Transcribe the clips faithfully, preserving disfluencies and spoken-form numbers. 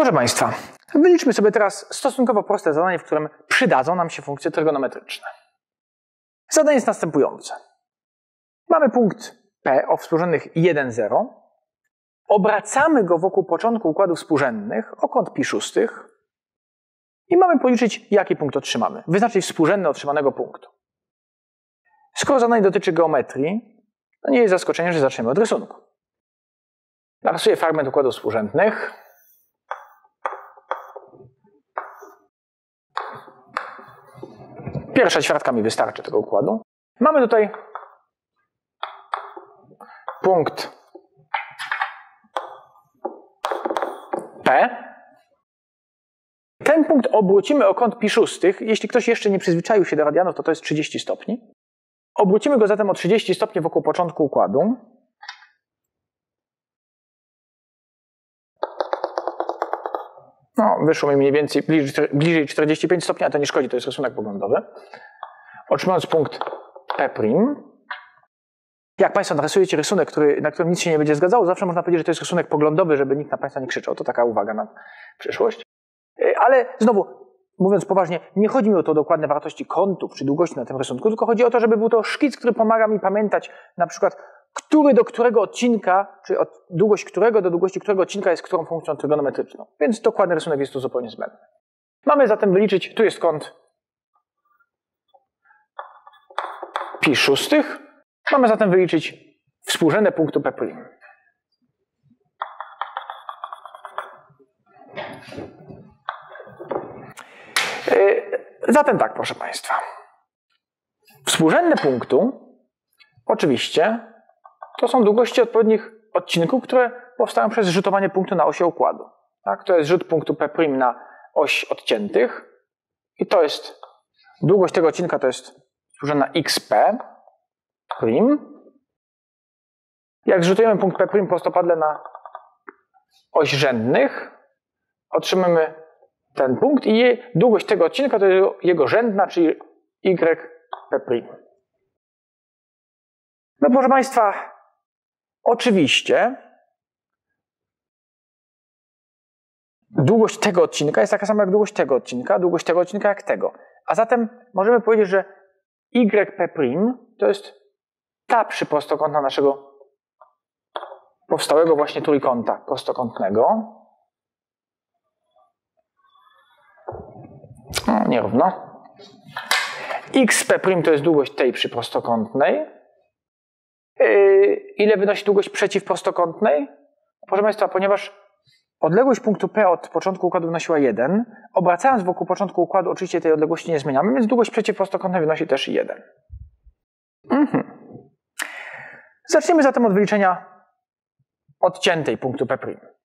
Proszę Państwa, wyliczmy sobie teraz stosunkowo proste zadanie, w którym przydadzą nam się funkcje trygonometryczne. Zadanie jest następujące. Mamy punkt P o współrzędnych jeden, zero. Obracamy go wokół początku układów współrzędnych o kąt pi szóstych i mamy policzyć, jaki punkt otrzymamy. Wyznaczyć współrzędne otrzymanego punktu. Skoro zadanie dotyczy geometrii, to nie jest zaskoczenie, że zaczniemy od rysunku. Narysuję fragment układów współrzędnych. Pierwsza ćwiartka mi wystarczy tego układu. Mamy tutaj punkt P. Ten punkt obrócimy o kąt pi szóstych. Jeśli ktoś jeszcze nie przyzwyczaił się do radianów, to to jest trzydzieści stopni. Obrócimy go zatem o trzydzieści stopni wokół początku układu. No, wyszło mi mniej więcej bliżej czterdzieści pięć stopni, a to nie szkodzi, to jest rysunek poglądowy. Otrzymując punkt P'. Jak Państwo narysujecie rysunek, który, na którym nic się nie będzie zgadzało, zawsze można powiedzieć, że to jest rysunek poglądowy, żeby nikt na Państwa nie krzyczał. To taka uwaga na przyszłość. Ale znowu, mówiąc poważnie, nie chodzi mi o to dokładne wartości kątów czy długości na tym rysunku, tylko chodzi o to, żeby był to szkic, który pomaga mi pamiętać na przykład, który do którego odcinka, czy od długość którego do długości którego odcinka jest którą funkcją trygonometryczną. Więc dokładny rysunek jest tu zupełnie zbędny. Mamy zatem wyliczyć, tu jest kąt pi szóstych. Mamy zatem wyliczyć współrzędne punktu P'. Zatem tak, proszę Państwa. Współrzędne punktu oczywiście to są długości odpowiednich odcinków, które powstają przez zrzutowanie punktu na osi układu. Tak? To jest rzut punktu P' na oś odciętych i to jest długość tego odcinka, to jest współrzędna xp'. Jak zrzutujemy punkt P' prostopadle na oś rzędnych, otrzymamy ten punkt i długość tego odcinka to jest jego rzędna, czyli y'P'. No proszę Państwa, oczywiście długość tego odcinka jest taka sama jak długość tego odcinka, długość tego odcinka jak tego. A zatem możemy powiedzieć, że y'P' to jest ta przyprostokątna naszego powstałego właśnie trójkąta prostokątnego. No, nierówno. Xp' to jest długość tej przyprostokątnej. Yy, ile wynosi długość przeciwprostokątnej? Proszę Państwa, ponieważ odległość punktu P od początku układu wynosiła jeden, obracając wokół początku układu oczywiście tej odległości nie zmieniamy, więc długość przeciwprostokątnej wynosi też jeden. Mhm. Zaczniemy zatem od wyliczenia odciętej punktu P'.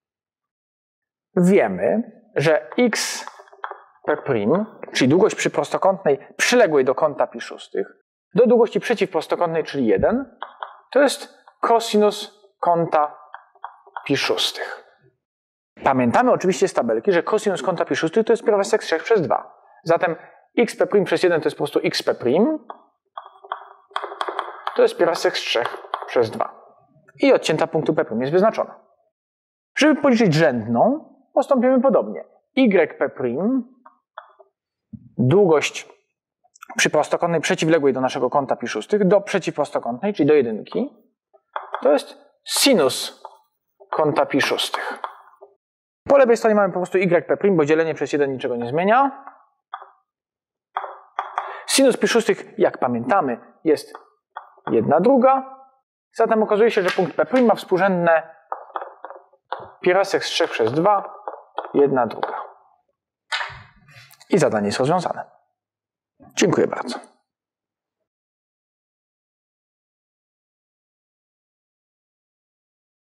Wiemy, że xp', czyli długość przyprostokątnej przyległej do kąta pi szóstych, do długości przeciwprostokątnej, czyli jeden, to jest kosinus kąta pi szóstych. Pamiętamy oczywiście z tabelki, że kosinus kąta pi szóstych to jest pierwiastek z trzech przez dwa. Zatem xp' przez jeden to jest po prostu xp', to jest pierwiastek z trzech przez dwa. I odcięta punktu P' jest wyznaczona. Żeby policzyć rzędną, postąpimy podobnie. y'P', długość przyprostokątnej przeciwległej do naszego kąta pi szóstych, do przeciwprostokątnej, czyli do jedynki, to jest sinus kąta pi szóstych. Po lewej stronie mamy po prostu y'P', bo dzielenie przez jeden niczego nie zmienia. Sinus pi szóstych, jak pamiętamy, jest jedna druga. Zatem okazuje się, że punkt P' ma współrzędne pierwiastek z trzech przez dwa, jedna druga. I zadanie jest rozwiązane. Dziękuję bardzo.